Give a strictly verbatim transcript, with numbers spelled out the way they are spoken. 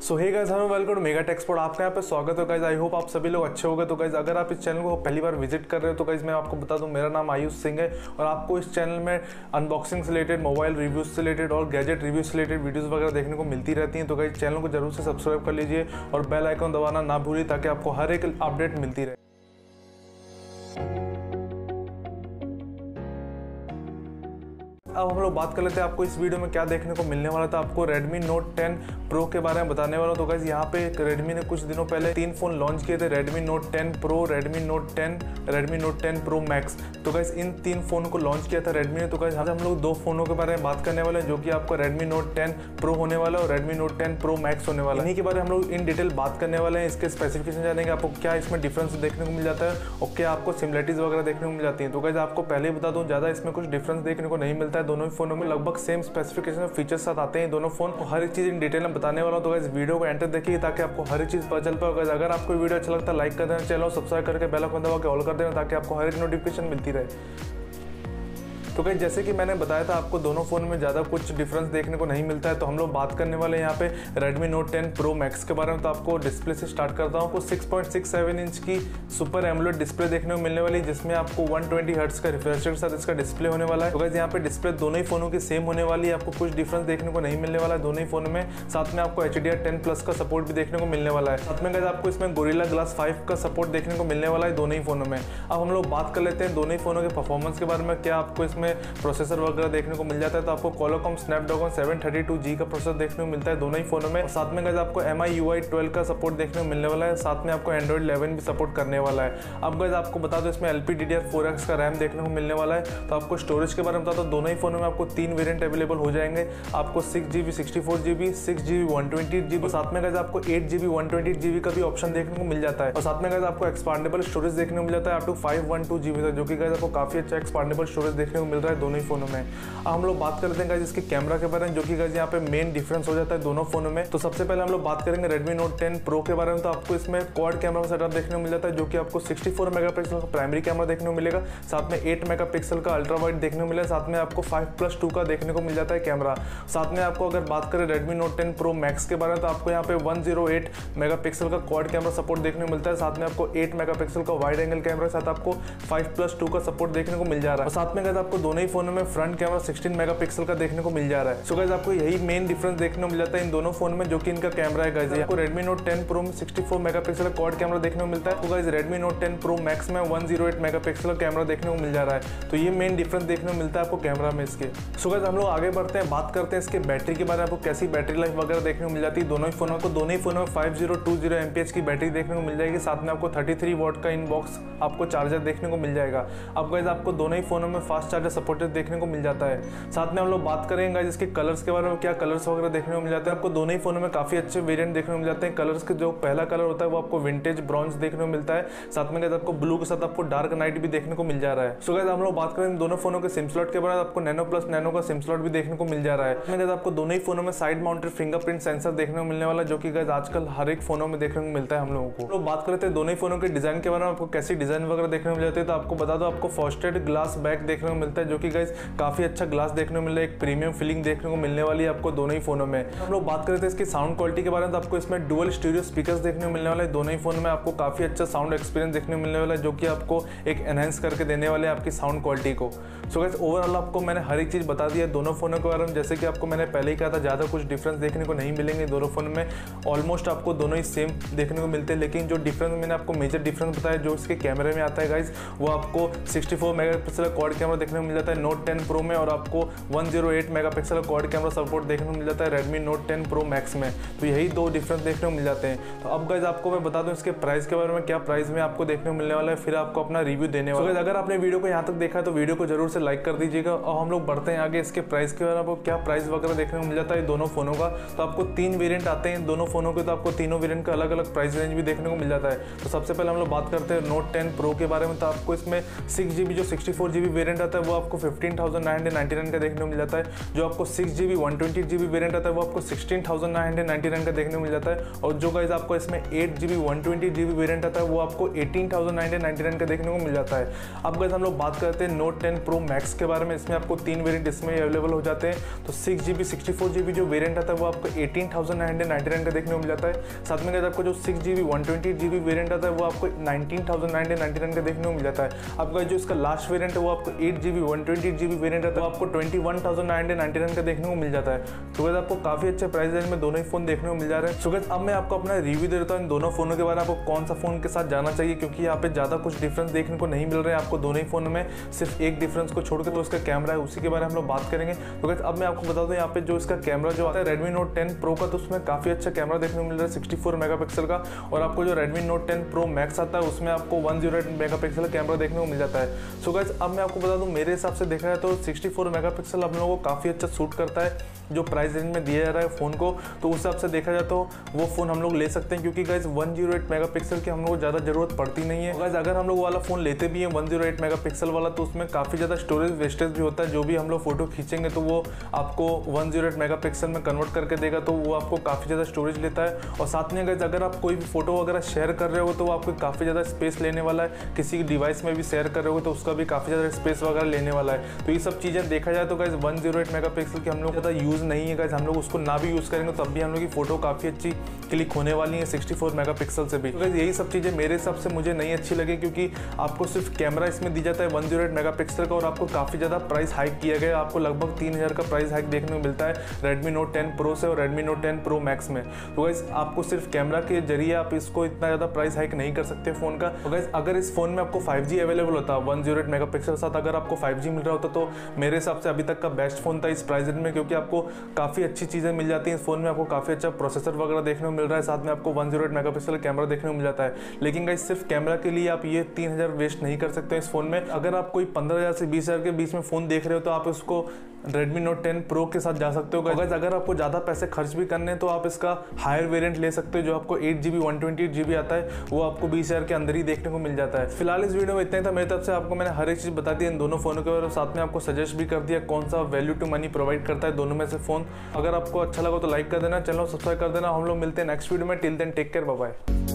So hey guys, hello welcome to mega tech expert. आपका यहाँ पे स्वागत है गाइस। आई होप आप सभी लोग अच्छे होंगे। तो गाइस, अगर आप इस चैनल को पहली बार विजिट कर रहे हो तो गाइस मैं आपको बता दूं, मेरा नाम आयुष सिंह है और आपको इस चैनल में अनबॉक्सिंग से रिलेटेड, मोबाइल रिव्यूज से रिलेटेड और गैजेट रिव्यूज से रिलेटेड वीडियोस वगैरह देखने को मिलती रहती हैं। तो गाइस चैनल को जरूर से सब्सक्राइब कर लीजिए और बेल आइकन दबाना ना भूलिए ताकि आपको हर एक अपडेट मिलती रहे। अब हम लोग बात कर लेते हैं आपको इस वीडियो में क्या देखने को मिलने वाला था। आपको Redmi Note टेन Pro के बारे में बताने वाला हूं। तो गाइस यहाँ पे Redmi ने कुछ दिनों पहले तीन फोन लॉन्च किए थे, Redmi Note ten Pro, Redmi Note ten, Redmi Note ten Pro Max। तो गाइस इन तीन फोन को लॉन्च किया था Redmi ने। तो गाइस आज हम लोग दो फोनों के बारे में बात करने वाले हैं, जो कि आपका Redmi Note टेन Pro होने वाला है और Redmi Note ten Pro Max होने वाला है। इन्हीं के बारे में हम लोग इन डिटेल बात करने वाले हैं। इसके स्पेसिफिकेशन जानेंगे, आपको क्या इसमें डिफरेंस देखने को मिल जाता है और क्या आपको सिमिलरिटीज वगैरह देखने को मिल जाती है। तो गाइस आपको पहले ही बता दूं, ज्यादा इसमें कुछ डिफरेंस देखने को नहीं मिलता है। दोनों ही फोनों में लगभग सेम स्पेसिफिकेशन फीचर्स साथ आते हैं दोनों फोन। हर एक चीज इन डिटेल में बताने वाला हूं। तो गाइस वीडियो को एंड तक देखिए ताकि आपको हर एक चीज पता चल पाए। अगर आपको वीडियो अच्छा लगता है लाइक कर देना, चैनल सब्सक्राइब करके बेल आइकन दबा के ऑल कर देना ताकि आपको हर एक नोटिफिकेशन मिलती रहे। तो गाइस जैसे कि मैंने बताया था, आपको दोनों फोन में ज़्यादा कुछ डिफरेंस देखने को नहीं मिलता है। तो हम लोग बात करने वाले हैं यहाँ पे Redmi Note ten Pro Max के बारे में। तो आपको डिस्प्ले से स्टार्ट करता हूँ। आपको six point six seven inch की सुपर एमोलेड डिस्प्ले देखने को मिलने वाली है, जिसमें आपको वन ट्वेंटी हर्ट्ज का रिफ्रेश रेट के साथ इसका डिस्प्ले होने वाला है। तो गाइस यहाँ पे डिस्प्ले दोनों ही फोनों की सेम होने वाली है, आपको कुछ डिफरेंस देखने को नहीं मिलने वाला है दोनों ही फोन में। साथ में आपको H D R ten plus का सपोर्ट भी देखने को मिलने वाला है। साथ में गाइस आपको इसमें गोरिल्ला ग्लास फाइव का सपोर्ट देखने को मिलने वाला है दोनों ही फोनों में। अब हम लोग बात कर लेते हैं दोनों ही फोनों के परफॉर्मेंस के बारे में। क्या आपको इसमें प्रोसेसर वगैरह देखने को मिल जाता है। तो आपको Qualcomm Snapdragon seven thirty two G का प्रोसेसर देखने को मिलता है दोनों ही फोनों में। साथ में गाइस आपको M I U I twelve का सपोर्ट देखने को मिलने वाला है। साथ में आपको Android इलेवन भी सपोर्ट करने वाला है। अब गाइस आपको बता दो, इसमें L P D D R four X का रैम देखने को मिलने वाला है। तो आपको स्टोरेज के बारे में बता दो, दोनों ही फोनों में आपको तीन वेरिएंट अवेलेबल हो जाएंगे। आपको six G B sixty four G B, six G B one twenty G B, साथ में गाइस आपको eight G B one twenty G B का भी ऑप्शन देखने को मिल जाता है। और साथ में गाइस आपको एक्सपांडेबल स्टोरेज देखने को मिल जाता है up to five one two G B तक, जो कि गाइस आपको काफी अच्छा एक्सपांडेबल स्टोरेज देखने को मिल रहा है दोनों ही फोनों में। अब हम लोग बात करते हैं गाइस इसके कैमरा के बारे में, जो कि गाइस यहाँ पे मेन डिफरेंस हो जाता है दोनों फोनों में। तो सबसे पहले हम लोग बात करेंगे Redmi Note टेन Pro के बारे में। तो आपको इसमें क्वाड कैमरा सेटअप देखने को मिल जाता है, जो कि आपको सिक्सटी फोर मेगापिक्सल का प्राइमरी कैमरा देखने को मिलेगा। साथ में एट मेगापिक्सल का अल्ट्रा वाइड देखने को मिलेगा। साथ में आपको फाइव प्लस टू का देखने को मिल जाता है कैमरा। साथ में आपको अगर बात करें Redmi Note ten Pro Max के बारे में, तो आपको यहाँ पे वन जीरो एट मेगापिक्सल का क्वाड कैमरा सपोर्ट देखने को मिलता है। साथ में आपको एट मेगापिक्सल का वाइड एंगल कैमरा के साथ आपको फाइव प्लस टू का सपोर्ट देखने को मिल जा रहा है। और साथ में गाइस आपको दोनों ही फोनों में फ्रंट कैमरा सिक्सटीन मेगापिक्सल का देखने को मिल जा रहा है। सो गाइस आपको यही मेन डिफरेंस देखने को मिल जाता है इन दोनों फोन में, जो कि इनका कैमरा है गाइस। आपको Redmi Note टेन Pro में सिक्सटी फोर मेगापिक्सल का क्वाड कैमरा देखने को मिलता है। तो guys Redmi Note ten Pro Max में वन जीरो एट मेगापिक्सल का कैमरा देखने को मिल जा रहा है। तो ये मेन डिफरेंस देखने को मिलता है आपको कैमरा में इसके। सो गाइस हम लोग आगे बढ़ते हैं, बात करते हैं इसके बैटरी के बारे में। आपको कैसी बैटरी लाइफ वगैरह देखने को मिल जाती है दोनों ही फोनों को। दोनों ही फोनों में फाइव जीरो टू जीरो एमपीएच की बैटरी देखने को मिल जाएगी। साथ में आपको थर्टी थ्री वॉट का इनबॉक्स आपको चार्जर देखने को मिल जाएगा। अब गाइस आपको दोनों ही फोनों में फास्ट चार्जर सपोर्टेड देखने को मिल जाता है। साथ में हम लोग बात करेंगे गाइस इसके कलर्स के बारे में, क्या कलर्स वगैरह देखने को मिल जाते हैं। आपको दोनों ही फोनों में काफी अच्छे वेरिएंट देखने को मिल जाते हैं। कलर्स के जो पहला कलर होता है वो आपको विंटेज ब्रॉन्ज देखने को मिलता है। साथ में गाइस आपको ब्लू के साथ आपको डार्क नाइट भी देखने को मिल जा रहा है। सो गाइस हम लोग बात करें दोनों फोनों के सिम स्लॉट के बारे में, आपको नैनो प्लस नैनो का सिम स्लॉट भी देखने को मिल जा रहा है। गाइस आपको दोनों ही फोनों में साइड माउंटेड फिंगरप्रिंट सेंसर देखने को मिलने वाला है, जो कि गाइस आजकल हर एक फोनों में देखने को मिलता है हम लोगों को। तो बात करते हैं दोनों ही फोनों के डिजाइन के बारे में, आपको कैसी डिजाइन वगैरह देखने को मिल जाती है। तो आपको बता दो, आपको फ्रस्टेड ग्लास बैक देखने को मिलता है, जो कि गाइस काफी अच्छा ग्लास देखने को मिल रहा है। एक प्रीमियम फीलिंग देखने को मिलने वाली है आपको दोनों ही फोनों में। हम लोग बात करते हैं इसकी साउंड क्वालिटी के बारे में। तो आपको इसमें डुअल स्टीरियो स्पीकर्स देखने को मिलने वाले हैं दोनों ही फोन में। आपको काफी अच्छा साउंड एक्सपीरियंस देखने को मिलने वाला है, जो कि आपको एक एनहांस करके देने वाले हैं आपकी साउंड क्वालिटी को। सो गाइस ओवरऑल आपको मैंने हर एक चीज बता दी है दोनों फोनों के बारे में। जैसे कि आपको मैंने पहले ही कहा था, ज्यादा कुछ डिफरेंस देखने को नहीं मिलेंगे दोनों फोन में। ऑलमोस्ट आपको दोनों ही सेम देखने को मिलते हैं, लेकिन जो डिफरेंस मैंने आपको मेजर डिफरेंस बताया जो इसके कैमरे में आता है गाइस, वो आपको सिक्सटी फोर मेगापिक्सल का क्वाड कैमरा देखने को मिल जाता है Note टेन Pro में, और आपको वन जीरो एट मेगापिक्सल का क्वाड कैमरा सपोर्ट देखने को मिल जाता है Redmi Note ten Pro Max में। तो यही दो डिफरेंस देखने को मिल जाते हैं। तो अब गाइस आपको मैं बता दूं इसके प्राइस के बारे में, क्या प्राइस में आपको देखने को मिलने वाला है, फिर आपको अपना रिव्यू देने वाला है। अगर आपने वीडियो को यहाँ तक देखा है तो वीडियो को जरूर से लाइक कर दीजिएगा। और हम लोग बढ़ते हैं आगे इसके प्राइस के बारे में। आपको क्या प्राइस वगैरह देखने को मिल जाता है दोनों फोनों का। तो आपको तीन वेरिएंट आते हैं दोनों फोनों के, तो आपको तीनों वेरिएंट का अलग अलग प्राइस रेंज भी देखने को मिल जाता है। तो सबसे पहले हम लोग बात करते हैं Note टेन Pro के बारे में। तो आपको इसमें सिक्स जीबी जो सिक्सटी फोर जीबी वेरिएंट आता है वो आपको fifteen thousand nine hundred ninety nine का देखने को मिल जाता है। जो आपको six G B one twenty G B variant आता है वो आपको sixteen thousand nine hundred ninety nine का देखने को मिल जाता है। और जो गाइस आपको इसमें eight G B one twenty G B variant आता है वो आपको eighteen thousand nine hundred ninety nine का देखने को मिल जाता है। अब गाइस हम लोग बात करते हैं नोट टेन प्रो मैक्स के बारे में। इसमें आपको तीन वेरियंट इसमें अवेलेबल हो जाते हैं। तो six G B sixty four G B जो वेरियंट आता है वो आपको eighteen thousand nine hundred ninety nine का देखने को मिल जाता है। साथ में गाइस आपको जो six G B one twenty G B variant आता है वो आपको nineteen thousand nine hundred ninety nine का देखने को मिल जाता है। अब गाइस जो इसका लास्ट वेरियंट है वो आपको eight G B one twenty G B variant आता है वो आपको twenty one thousand nine hundred ninety nine का देखने को मिल जाता है। तो गाइस आपको काफी अच्छे प्राइस रेंज में दोनों ही फोन देखने को मिल जा रहे हैं। सो गाइस अब मैं आपको अपना रिव्यू दे देता हूँ इन दोनों फोनों के बारे में, आपको कौन सा फोन के साथ जाना चाहिए, क्योंकि यहाँ पे ज्यादा कुछ डिफरेंस देखने को नहीं मिल रहे हैं आपको दोनों ही फोन में। सिर्फ एक डिफरेंस को छोड़कर तो उसका कैमरा है, उसी के बारे में हम लोग बात करेंगे। तो गाइस अब मैं आपको बता दूं यहाँ पे जो इसका कैमरा जो आता है Redmi Note टेन Pro का, तो उसमें काफी अच्छा कैमरा देखने को मिल रहा है सिक्सटी फोर मेगापिक्सल का। और आपको जो Redmi Note ten Pro Max आता है उसमें आपको वन जीरो एट मेगापिक्सल का कैमरा देखने को मिल जाता है। सो गाइस अब मैं आपको बता दूं मेरे हिसाब से देखा जाए तो सिक्सटी फोर मेगापिक्सल आप लोगों को काफी अच्छा सूट करता है जो प्राइस रेंज में दिया जा रहा है फोन को। तो उस हिसाब से देखा जाए तो वो फोन हम लोग ले सकते हैं, क्योंकि guys one zero eight megapixel की हम लोग को ज़्यादा जरूरत पड़ती नहीं है। गाइस अगर हम लोग वाला फोन लेते भी हैं वन जीरो एट मेगापिक्सल वाला तो उसमें काफ़ी ज़्यादा स्टोरेज वेस्टेज भी होता है। जो भी हम लोग फोटो खींचेंगे तो वो आपको वन जीरो एट मेगापिक्सल में कन्वर्ट करके देगा, तो वो आपको काफ़ी ज़्यादा स्टोरेज लेता है। और साथ में गाइस अगर आप कोई भी फोटो वगैरह शेयर कर रहे हो तो वो आपको काफ़ी ज़्यादा स्पेस लेने वाला है। किसी डिवाइस में भी शेयर कर रहे हो तो उसका भी काफ़ी ज़्यादा स्पेस वगैरह लेने वाला है। तो ये सब चीज़ें देखा जाए तो guys one zero eight megapixel की हम लोग ज़्यादा यूज़ नहीं है। गाइस हम लोग उसको ना भी यूज़ करेंगे तब भी हम लोग की फोटो काफ़ी अच्छी क्लिक होने वाली है सिक्सटी फोर मेगापिक्सल से भी। तो गाइस यही सब चीज़ें मेरे हिसाब से मुझे नहीं अच्छी लगी, क्योंकि आपको सिर्फ कैमरा इसमें दी जाता है वन जीरो एट मेगापिक्सल का और आपको काफ़ी ज़्यादा प्राइस हाइक किया गया। आपको लगभग तीन हज़ार का प्राइस हाइक देखने को मिलता है Redmi Note टेन Pro से और Redmi Note ten Pro Max में। तो गाइस आपको सिर्फ कैमरा के जरिए आप इसको इतना ज़्यादा प्राइस हाइक नहीं कर सकते फ़ोन का। तो गाइस अगर इस फोन में आपको फाइव जी अवेलेबल होता वन जीरो एट मेगापिक्सल के साथ अगर आपको फाइव जी मिल रहा होता तो मेरे हिसाब से अभी तक का बेस्ट फोन था इस प्राइस रेंज में, क्योंकि आपको काफ़ी अच्छी चीज़ें मिल जाती हैं इस फोन में। आपको काफ़ी अच्छा प्रोसेसर वगैरह देखने को मिल रहा है, साथ में आपको one zero eight megapixel camera देखने को मिल जाता है। लेकिन गाइस सिर्फ कैमरा के लिए आप ये तीन हज़ार वेस्ट नहीं कर सकते इस फोन में। अगर आप कोई पंद्रह हज़ार से बीस हज़ार के बीच में फ़ोन देख रहे हो तो आप उसको Redmi Note टेन Pro के साथ जा सकते हो। गाइस अगर आपको ज़्यादा पैसे खर्च भी करने हैं तो आप इसका हायर वेरिएंट ले सकते हो जो आपको eight G B one twenty G B आता है, वो आपको बीस हज़ार के अंदर ही देखने को मिल जाता है। फिलहाल इस वीडियो में इतना ही था मेरी तरफ से। आपको मैंने हर एक चीज़ बता दी इन दोनों फोनों के बारे में, साथ में आपको सजेस्ट भी कर दिया कौन सा वैल्यू टू मनी प्रोवाइड करता है दोनों में से फ़ोन। अगर आपको अच्छा लगा तो लाइक कर देना, चैनल सब्सक्राइब कर देना। हम लोग मिलते हैं नेक्स्ट वीडियो में। Till then take care, bye bye.